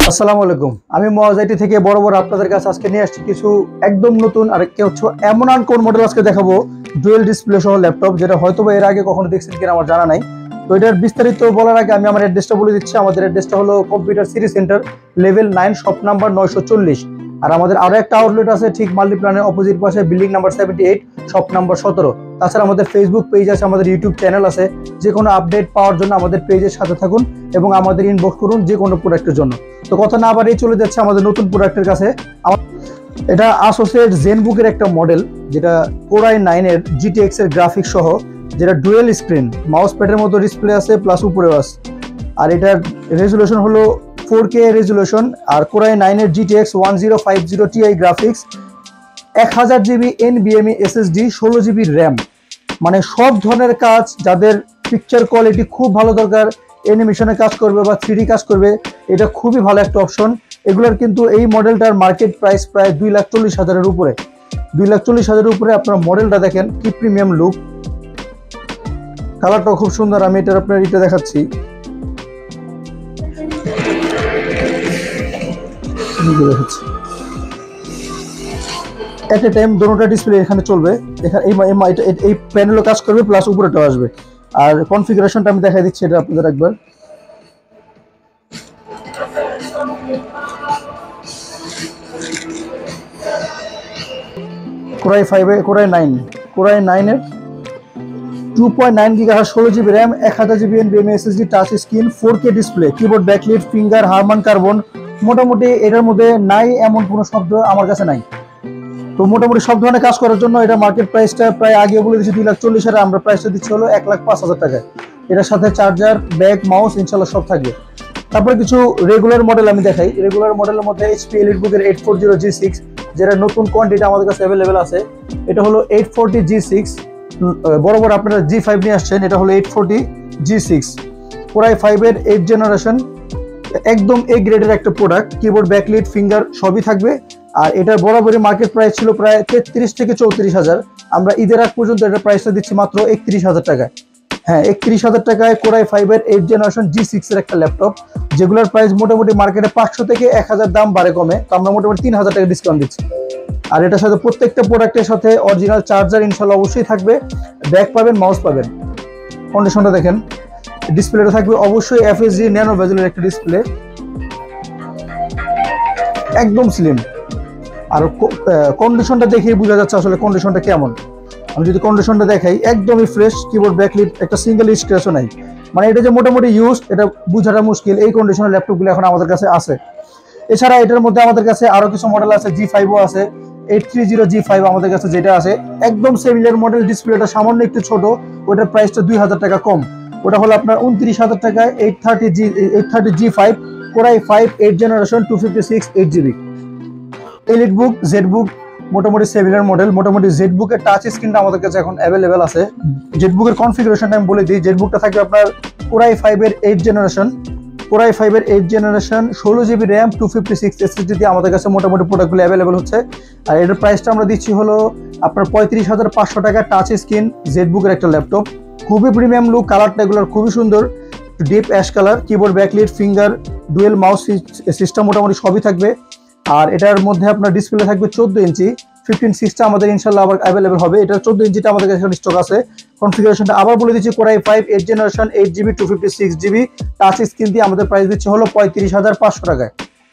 আসসালামু আলাইকুম। আমি মুআজা থেকে বড় আপনাদের কাছে আজকে নিয়ে আসছি কিছু একদম নতুন আর হচ্ছে এমন কোন মডেল আজকে দেখাবো, ডুয়েল ডিসপ্লে সহ ল্যাপটপ, যেটা হয়তো এর আগে কখনো দেখছেন কিনা আমার জানা নাই। তো এটার বিস্তারিত বলার আগে আমি আমার অ্যাড্রেসটা বলে দিচ্ছি। আমাদের অ্যাড্রেসটা হলো computer city centre, level 9, shop number 940। আর আমাদের আরো একটা আউটলেট আছে ঠিক মাল্টিপ্লানের অপোজিট পাশে, বিল্ডিং নাম্বার 78, শপ নাম্বার 17। তাছাড়া আমাদের ফেসবুক পেজ আছে, আমাদের ইউটিউব চ্যানেল আছে। যে কোনো আপডেট পাওয়ার জন্য আমাদের পেজের সাথে থাকুন এবং আমাদের ইনবক্স করুন যে কোনো প্রোডাক্টের জন্য। তো কথা না বাড়িয়ে চলে যাচ্ছে আমাদের নতুন প্রোডাক্টের কাছে। এটা আসোসের জেনবুকের একটা মডেল, যেটা Core i9 এর GTX এর গ্রাফিক্স সহ, যেটা ডুয়েল স্ক্রিন, মাউস প্যাডের মতো ডিসপ্লে আছে প্লাস উপরেও আছে। আর এটার রেজুলেশন হলো 4K রেজুলেশন। আর Core i9 এর GTX 1050 Ti graphics, 1000 GB NVMe SSD, 16 GB RAM। মানে সব ধরনের কাজ, যাদের পিকচার কোয়ালিটি খুব ভালো দরকার, অ্যানিমেশনে কাজ করবে বা 3D কাজ করবে, এটা খুবই ভালো একটা অপশন। এগুলোর কিন্তু এই মডেলটার মার্কেট প্রাইস প্রায় 2,40,000-এর উপরে। 2,40,000-এর উপরে আপনার মডেলটা দেখেন, কি প্রিমিয়াম লুক, কালারটাও খুব সুন্দর। আমি এটার আপনার এটা দেখাচ্ছি, এট এ টাইম দুটোটা ডিসপ্লে এখানে চলবে। এখানে এই প্যানেলও কাজ করবে প্লাস উপরেটাও আসবে। আর কনফিগারেশনটা আমি দেখাই দিচ্ছি এটা আপনাদের একবার। Core i9 এর 2.9 GHz, 16 GB RAM, 1000 GB NVMe SSD, touch screen, 4K display, keyboard backlit, finger, Harman Kardon. মোটামুটি এটার মধ্যে নাই এমন কোনো শব্দ আমার কাছে নাই। তো মোটামুটি সব ধরনের কাজ করার জন্য এটা মার্কেট প্রাইসটা প্রায় আগে বলে দিচ্ছি 2,40,000, আমরা প্রাইসটা দিচ্ছি হলো 1,05,000 টাকায়। এটার সাথে চার্জার, ব্যাগ, মাউস ইনশাল্লাহ সব থাকবে। তারপরে কিছু রেগুলার মডেল আমি দেখাই। রেগুলার মডেলের মধ্যে HP EliteBook-এর 840G6, যেটা নতুন কোয়ান্টিটি আমাদের কাছে অ্যাভেলেবেল আছে। এটা হলো 840G6, বরাবর আপনারা G5 নিয়ে আসছেন, এটা হলো 840G6, Core i5 এর 8th জেনারেশন, একদম এ গ্রেডের একটা প্রোডাক্ট। কিবোর্ড, ব্যাকলিট, ফিঙ্গার সবই থাকবে। আর এটার বরাবরই মার্কেট প্রাইস ছিল প্রায় 33 থেকে 34,000। আমরা ঈদের আগ পর্যন্ত এটার প্রাইসটা দিচ্ছি মাত্র 31,000 টাকায়। হ্যাঁ, 31,000 টাকায় Core i5 এর 8th জেনারেশন G6 এর একটা ল্যাপটপ, যেগুলোর প্রাইস মোটামুটি মার্কেটে 500 থেকে 1000 দাম বাড়ে কমে। তো আমরা মোটামুটি 3,000 টাকা ডিসকাউন্ট দিচ্ছি। আর এটার সাথে প্রত্যেকটা প্রোডাক্টের সাথে অরিজিনাল চার্জার ইনশাল্লাহ অবশ্যই থাকবে, ব্যাগ পাবেন, মাউস পাবেন। কন্ডিশনটা দেখেন, ডিসপ্লেটা থাকবে অবশ্যই FHD ন্যানো বেজেলের একটা ডিসপ্লে, একদম স্লিম। আর কন্ডিশনটা দেখেই বোঝা যাচ্ছে আসলে কন্ডিশনটা কেমন। আমি যদি কন্ডিশনটা দেখাই, একদমই ফ্রেশ, কিবোর্ড, ব্যাকলিট, একটা সিঙ্গেল স্ক্র্যাচও নাই। মানে এটা যে মোটামুটি ইউজ, এটা বোঝাটা মুশকিল। এই কন্ডিশনের ল্যাপটপগুলো এখন আমাদের কাছে আছে। এছাড়া এটার মধ্যে আমাদের কাছে আরো কিছু মডেল আছে, G5ও আছে, 830G5 আমাদের কাছে যেটা আছে, একদম সিমিলার মডেল, ডিসপ্লেটা সামান্য একটু ছোট, ওটার প্রাইসটা 2,000 টাকা কম। ওটা হলো আপনার 29,000 টাকায় 830G5, Core i5 8th generation, 256 8GB। EliteBook, ZBook মোটামুটি সিমিলার মডেল। মোটামুটি ZBook-এর টাচ স্ক্রিনটা আমাদের কাছে এখন অ্যাভেলেবেল আছে। ZBook-এর কনফিগারেশনটা আমি বলে দিই। ZBook-টা থাকবে আপনার Core i5 এর 8th জেনারেশন, Core i5 এর 8th generation, 16 GB RAM, 256 SSD দিয়ে আমাদের কাছে মোটামুটি প্রোডাক্টগুলো অ্যাভেলেবেল হচ্ছে। আর এটার প্রাইসটা আমরা দিচ্ছি হলো আপনার 35,500 টাকা। টাচ স্ক্রিন ZBook-এর একটা ল্যাপটপ, খুবই প্রিমিয়াম লুক, কালারটা এগুলোর খুবই সুন্দর, deep ash colour. Keyboard, backlit, finger, dual mouse system মোটামুটি সবই থাকবে। আর এটার মধ্যে আপনার ডিসপ্লে থাকবে 14 ইঞ্চি, 15:6টা আমাদের ইনশাল্লাহ আবার অ্যাভেলেবেল হবে। এটা 14 ইঞ্চিটা আমাদের কাছে স্টক আছে। কনফিগারেশনটা আবার বলে দিচ্ছি, Core i5 8th generation, 8GB, 256GB, touch screen দিয়ে আমাদের প্রাইস দিচ্ছে হলো 35,500 টাকায়।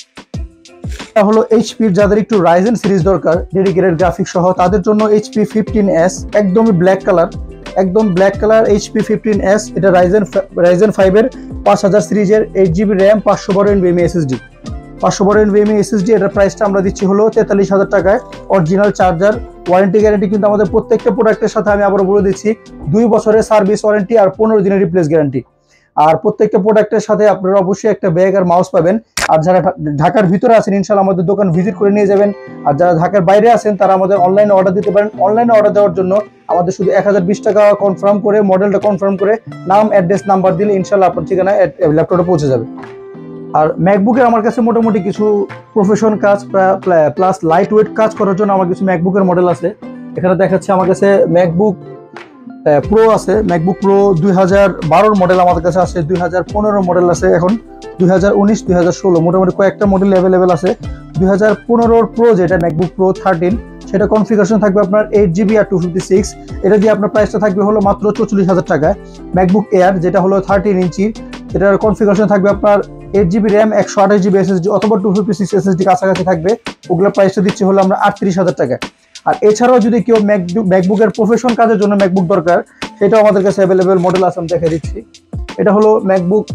এটা হলো HP-র, যাদের একটু Ryzen সিরিজ দরকার, ডেডিকেটেড গ্রাফিক্স সহ, তাদের জন্য HP 15S, একদমই ব্ল্যাক কালার, একদম ব্ল্যাক কালার HP 15S। এটা Ryzen 5 এর 5000 সিরিজের, 8GB RAM, 512 NVMe SSD, 512 NVMe SSD। এটার প্রাইসটা আমরা দিচ্ছি হলো 43,000 টাকায়। অরিজিনাল চার্জার, ওয়ারেন্টি গ্যারান্টি কিন্তু আমাদের প্রত্যেকটা প্রোডাক্টের সাথে আমি আবারও বলে দিচ্ছি 2 বছরের সার্ভিস ওয়ারেন্টি আর 15 দিনের রিপ্লেস গ্যারান্টি। আর প্রত্যেকটা প্রোডাক্টের সাথে আপনারা অবশ্যই একটা ব্যাগ আর মাউস পাবেন। আর যারা ঢাকার ভিতরে আছেন ইনশাল্লাহ আমাদের দোকান ভিজিট করে নিয়ে যাবেন। আর যারা ঢাকার বাইরে আছেন তারা আমাদের অনলাইনে অর্ডার দিতে পারেন। অনলাইনে অর্ডার দেওয়ার জন্য আমাদের শুধু 1020 টাকা কনফার্ম করে, মডেলটা কনফার্ম করে, নাম, অ্যাড্রেস, নাম্বার দিলে ইনশাল্লাহ আপনার ঠিকানায় ল্যাপটপটা পৌঁছে যাবে। আর ম্যাকবুকের আমার কাছে মোটামুটি কিছু প্রফেশন কাজ প্লাস লাইট ওয়েট কাজ করার জন্য আমার কিছু ম্যাকবুকের মডেল আছে। এখানে দেখাচ্ছে আমার কাছে ম্যাকবুক প্রো আছে, ম্যাকবুক প্রো 2012 মডেল আমাদের কাছে আছে, 2015 মডেল আছে, এখন 2019 2016 মোটামুটি কয়েকটা মডেল অ্যাভেলেবেল আছে। 2015 প্রো যেটা ম্যাকবুক প্রো 13 সেটা কনফিগারেশন থাকবে আপনার 8GB আর 256, এটা দিয়ে আপনার প্রাইসটা থাকবে হলো মাত্র 44,000 টাকায়। ম্যাকবুক এয়ার যেটা হলো 13 ইঞ্চি, এটার কনফিগারেশন থাকবে আপনার 8GB র্যাম 128GB SSD অথবা 256 SSD কাছাকাছি থাকবে, ওগুলোর প্রাইসটা দিচ্ছি হলো আমরা 38,000 টাকায়। আর এছাড়াও যদি কেউ ম্যাকবুকের প্রফেশন কাজের জন্য ম্যাকবুক দরকার, সেটাও আমাদের কাছে অ্যাভেলেবেল মডেল আছে, আমি দেখে দিচ্ছি। এটা হলো ম্যাকবুক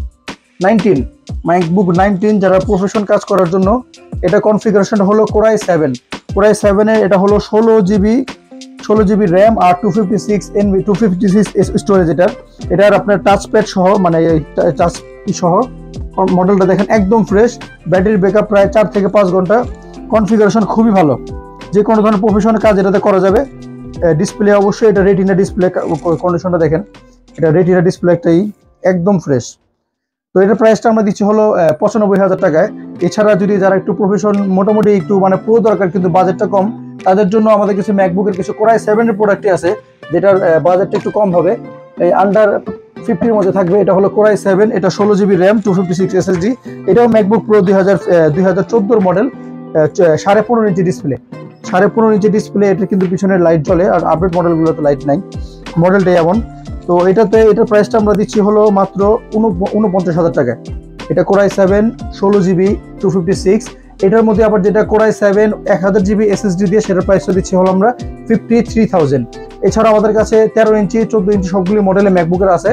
19 যারা প্রফেশন কাজ করার জন্য, এটা কনফিগারেশন হলো কোরাই 7 এর, এটা হলো 16GB র্যাম আর 256 স্টোরেজ। এটার আপনার টাচপ্যাড সহ, মানে টাচ সহ মডেলটা দেখেন একদম ফ্রেশ, ব্যাটারি ব্যাকআপ প্রায় 4 থেকে 5 ঘন্টা, কনফিগারেশন খুবই ভালো, যে কোনো ধরনের প্রফেশনাল কাজ এটাতে করা যাবে। ডিসপ্লে অবশ্যই এটা রেটিনা ডিসপ্লে, কন্ডিশনটা দেখেন, এটা রেটিনা ডিসপ্লে একটাই একদম ফ্রেশ। তো এটার প্রাইসটা আমরা দিচ্ছি হলো 95,000 টাকায়। এছাড়া যদি যারা একটু প্রফেশন মোটামুটি একটু মানে প্রো দরকার কিন্তু বাজেটটা কম, তাদের জন্য আমাদের কিছু ম্যাকবুকের কিছু কোরাই 7 এর প্রোডাক্টই আছে, যেটার বাজেটটা একটু কম হবে, এই আন্ডার 50-র মধ্যে থাকবে। এটা হলো কোরাই 7, এটা 16GB র্যাম 256 SSD, এটাও MacBook Pro 2014 model, 15.5 inch display, 15.5 inch display. এটা কিন্তু পিছনের লাইট জ্বলে, আর আপডেট মডেলগুলোতে লাইট নাই, মডেলটাই এমন। তো এটার প্রাইসটা আমরা দিচ্ছি হলো মাত্র 49,000 টাকায়। এটা কোরাই 7 16GB 256, এটার মধ্যে আবার যেটা কোরাই 7 1000GB SSD দিয়ে, সেটার প্রাইসটা দিচ্ছি হলো আমরা 53,000। এছাড়া আমাদের কাছে 13 ইঞ্চি 14 ইঞ্চি সবগুলি মডেলে ম্যাকবুকের আছে।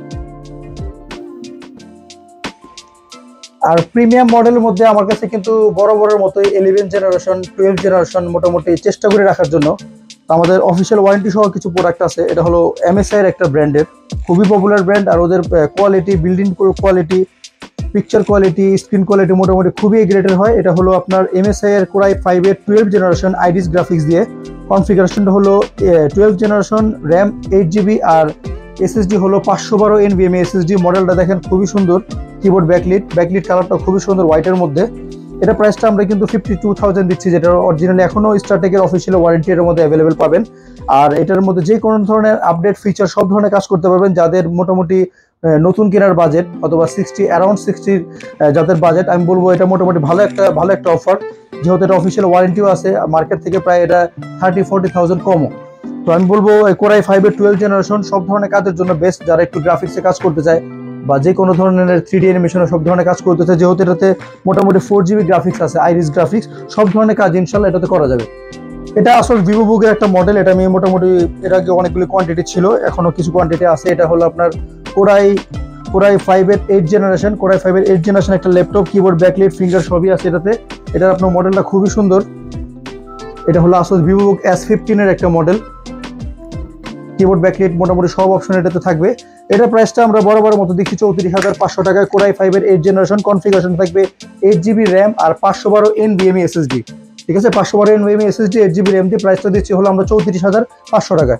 আর প্রিমিয়াম মডেলের মধ্যে আমার কাছে কিন্তু বড় মতোই 11 জেনারেশন 12 জেনারেশন মোটামুটি চেষ্টা করে রাখার জন্য আমাদের অফিসিয়াল ওয়ারেন্টি সহ কিছু প্রোডাক্ট আছে। এটা হলো MSI এর একটা ব্র্যান্ডের, খুবই পপুলার ব্র্যান্ড, আর ওদের quality, building quality, picture quality, screen quality মোটামুটি খুবই গ্রেটের হয়। এটা হলো আপনার MSI এর কোরাই 5 এর 12 জেনারেশন আইরিস গ্রাফিক্স দিয়ে, কনফিগারেশনটা হলো 12 জেনারেশন, র্যাম 8GB আর SSD হলো 512 NVMe SSD। মডেলটা দেখেন খুবই সুন্দর, কিবোর্ড ব্যাকলিট কালারটা খুবই সুন্দর হোয়াইটের মধ্যে। এটা প্রাইসটা আমরা কিন্তু 52,000 দিচ্ছি, যেটা অরিজিনালি এখনো স্টারটেকের অফিসিয়াল ওয়ারেন্টি এর মধ্যে অ্যাভেলেবেল পাবেন। আর এটার মধ্যে যে কোনো ধরনের আপডেট ফিচার সব ধরনের কাজ করতে পারবেন। যাদের মোটামুটি নতুন কেনার বাজেট অথবা অ্যারাউন্ড 60 যাদের বাজেট, আমি বলবো এটা মোটামুটি ভালো একটা অফার, যেহেতু এটা অফিসিয়াল ওয়ারেন্টিও আছে, মার্কেট থেকে প্রায় এটা 30-40,000 কমও। তো আমি বলবো কোরাই 5 এর 12 জেনারেশন সব ধরনের কাজের জন্য বেস্ট, যারা একটু গ্রাফিক্সে কাজ করতে চায় বা যে কোনো ধরনের 3D অ্যানিমেশনে সব ধরনের কাজ করতে চায়, যেহেতু এটাতে মোটামুটি 4GB গ্রাফিক্স আছে, আইরিস গ্রাফিক্স, সব ধরনের কাজ ইনশাল্লাহ এটাতে করা যাবে। এটা আসলে ভিভো বুকের একটা মডেল, এটা আমি মোটামুটি এর আগে অনেকগুলি কোয়ান্টিটি ছিল, এখনো কিছু কোয়ান্টিটি আছে। এটা হলো আপনার কোরাই 5 এর 8 জেনারেশন, কোরাই 5 এর 8 জেনারেশন একটা ল্যাপটপ, কিবোর্ড ব্যাকলাইট ফিঙ্গার সবই আছে এটাতে। এটার আপনার মডেলটা খুবই সুন্দর। এটা হলো আসলে ভিভো বুক S15 এর একটা মডেল, কিবোর্ড ব্যাকলাইট মোটামুটি সব অপশন এটাতে থাকবে। এটা প্রাইসটা আমরা বরাবর মতো দেখি 34,500 টাকায়। কোরাই 5 এর 8 জেনারেশন, কনফিগারেশন থাকবে 8GB র্যাম আর 512 NVMe SSD, ঠিক আছে, 512 NVMe SSD 8GB র্যাম দিয়ে প্রাইসটা দিচ্ছি হলো আমরা 34,500 টাকায়।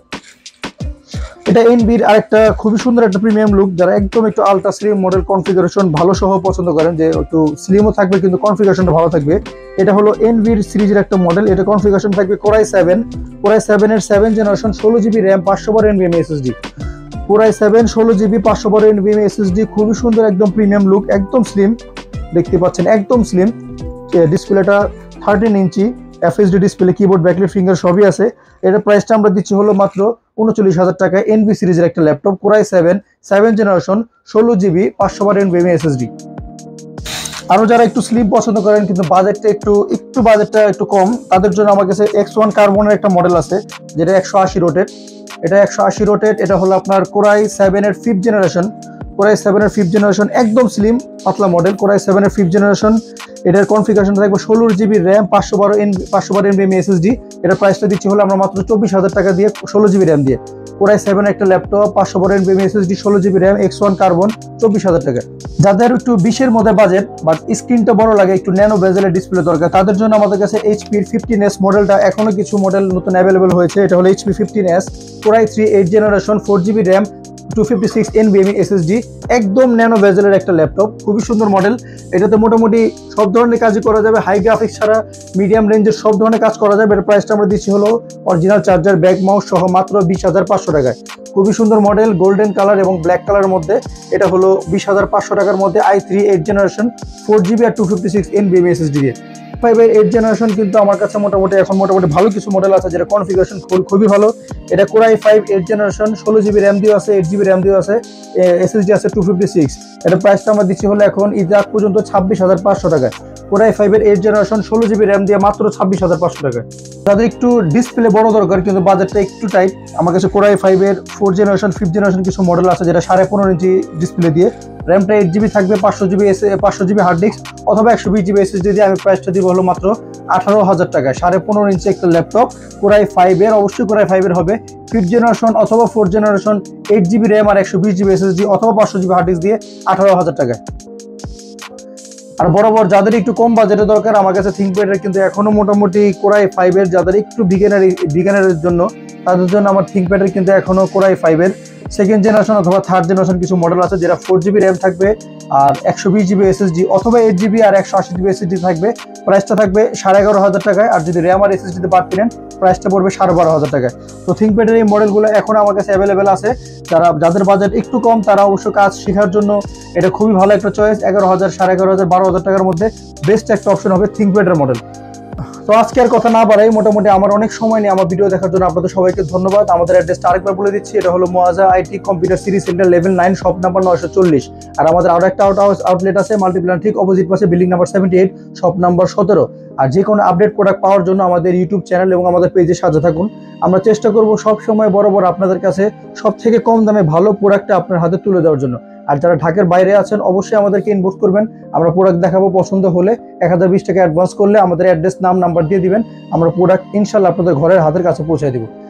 এটা এনবির আরেকটা খুবই সুন্দর একটা প্রিমিয়াম লুক, যারা একদম একটু আলট্রা স্লিম মডেল, কনফিগারেশন ভালো সহ পছন্দ করেন, যে একটু স্লিমও থাকবে কিন্তু কনফিগারেশনটা ভালো থাকবে। এটা হলো এনবির সিরিজের একটা মডেল, এটা কনফিগারেশন থাকবে কোরাই 7 এর 7 generation 16GB RAM 512 NVMe SSD। Core i 7 16GB 512 NVMe SSD, খুবই সুন্দর একদম প্রিমিয়াম লুক, একদম স্লিম দেখতে পাচ্ছেন, একদম স্লিম। ডিসপ্লেটা 13 inch FHD display, keyboard backlight finger সবই আছে। এটার প্রাইসটা আমরা দিচ্ছি হলো মাত্র 39,000 টাকায়। এনভি সিরিজের একটা laptop, Core i 7 generation 16GB 512 NVMe SSD। আরো যারা একটু স্লিম পছন্দ করেন কিন্তু বাজেটটা একটু কম, তাদের জন্য আমার কাছে X1 কার্বনের একটা মডেল আছে, যেটা 180 রোটেট। এটা 180 রোটেট, এটা হলো আপনার কোরাই 7 এর 5th জেনারেশন, একদম স্লিম পাতলা মডেল, কোরাই 7 এর 5th জেনারেশন। এটার কনফিগারেশন থাকবে 16GB র্যাম 512 NVMe SSD। এটার প্রাইসটা দিচ্ছি হলো আমরা মাত্র 24,000 টাকা দিয়ে, 16GB র্যাম দিয়ে। কোরাই 7 একটা laptop, 512 NVMe SSD, 16GB RAM, X1 Carbon, 24,000 টাকা। যাদের একটু 20-এর মধ্যে বাজেট বাট স্ক্রিনটা বড় লাগে, একটু ন্যানো বেজেলের ডিসপ্লে দরকার, তাদের জন্য আমাদের কাছে HP-র 15S মডেলটা এখনো কিছু মডেল নতুন অ্যাভেলেবল হয়েছে। এটা হলো HP 15S Core i 3 8 generation 4GB RAM 256 NVMe SSD, একদম ন্যানো বেজেলের একটা ল্যাপটপ, খুবই সুন্দর মডেল। এটাতে মোটামুটি সব ধরনের কাজই করা যাবে, হাই গ্রাফিক্স ছাড়া মিডিয়াম রেঞ্জের সব ধরনের কাজ করা যাবে। এর প্রাইসটা আমরা দিচ্ছি হলো অরিজিনাল চার্জার, ব্যাক মাউস সহ মাত্র 20,500 টাকায়। খুবই সুন্দর মডেল, গোল্ডেন কালার এবং ব্ল্যাক কালারের মধ্যে। এটা হলো 20,500 টাকার মধ্যে i3 8th জেনারেশন 4GB আর 256 NVMe SSD দিয়ে। 5 8 জেনারেশন কিন্তু আমার কাছে মোটামুটি এখন মোটামুটি ভালো কিছু মডেল আছে যেটা কনফিগারেশন খুবই ভালো। এটা কোরাই 5 8 জেনারেশন, 16GB র্যাম দিয়ে আছে, 8GB র্যাম দিয়ে আছে, SSD আছে 256। এটা প্রাইসটা আমরা দিচ্ছি হলো এখন ঈদ আগ পর্যন্ত 26,500 টাকায়। কোরাই 5 8 জেনারেশন 16GB র্যাম দিয়ে মাত্র 26,500 টাকায়। যাদের একটু ডিসপ্লে বড় দরকার কিন্তু বাজেটটা একটু টাইট, আমার কাছে কোরাই 5 4 জেনারেশন 5th জেনারেশন কিছু মডেল আছে যেটা 15.5 ইঞ্চি ডিসপ্লে দিয়ে, র্যামটা 8GB থাকবে, 500GB হার্ড ডিস্ক অথবা 120GB SSD দিয়ে। আমি প্রাইসটা দিব হলো মাত্র 18,000 টাকায়। 15.5 ইঞ্চি একটা ল্যাপটপ কোরাই 5 অবশ্যই কোরাই 5 হবে, 5th জেনারেশন অথবা 4th জেনারেশন, 8GB র্যাম আর 120GB SSD অথবা 500GB হার্ড ডিস্ক দিয়ে 18,000 টাকায়। আর বরাবর যাদের একটু কম বাজেটে দরকার, আমার কাছে থিংকপ্যাডের কিন্তু এখনো মোটামুটি কোরাই 5 যাদের একটু বিগিনারের জন্য, তাদের জন্য আমার থিংকপ্যাডের কিন্তু এখনো কোরাই 5 2nd জেনারেশন অথবা 3rd জেনারেশন কিছু মডেল আছে যেটা 4GB র্যাম থাকবে আর 120GB SSD অথবা 8GB আর 180GB SSD থাকবে। প্রাইসটা থাকবে 11,500 টাকায়। আর যদি র্যাম আর SSD তে বাড়তি নেন প্রাইসটা পড়বে 12,500 টাকায়। তো থিংকপ্যাডের এই মডেলগুলো এখন আমার কাছে অ্যাভেলেবেল আছে। যাদের বাজেট একটু কম তারা অবশ্য কাজ শেখার জন্য এটা খুবই ভালো একটা চয়েস। 11,000 11,500 12,000 টাকার মধ্যে বেস্ট একটা অপশন হবে থিংকপ্যাডের মডেল। তো আজকে আর কথা না বাড়াই, মোটামুটি আমার অনেক সময় নিয়ে আমার ভিডিও দেখার জন্য আপনাদের সবাইকে ধন্যবাদ। আমাদের অ্যাড্রেসটা আরেকবার বলে দিচ্ছি, এটা হলো মুআজা IT computer city centre level 9 shop number 940। আর আমাদের আরো একটা আউটলেট আছে মাল্টিপ্ল্যান ঠিক অপোজিট পাশে বিল্ডিং নাম্বার 78 শপ নাম্বার 17। আর যে কোনো আপডেট প্রোডাক্ট পাওয়ার জন্য আমাদের ইউটিউব চ্যানেল এবং আমাদের পেজের সাথে থাকুন। আমরা চেষ্টা করব সব সময় বরাবর আপনাদের কাছে সব থেকে কম দামে ভালো প্রোডাক্টটা আপনার হাতে তুলে দেওয়ার জন্য। আর যারা ঢাকার বাইরে আছেন অবশ্যই আমাদেরকে ইনবক্স করবেন, আমরা প্রোডাক্ট দেখাবো, পছন্দ হলে 1020 টাকা অ্যাডভান্স করলে আমাদের অ্যাড্রেস নাম নাম্বার দিয়ে দিবেন, আমরা প্রোডাক্ট ইনশাল্লাহ আপনাদের ঘরের হাতের কাছে পৌঁছে দিব।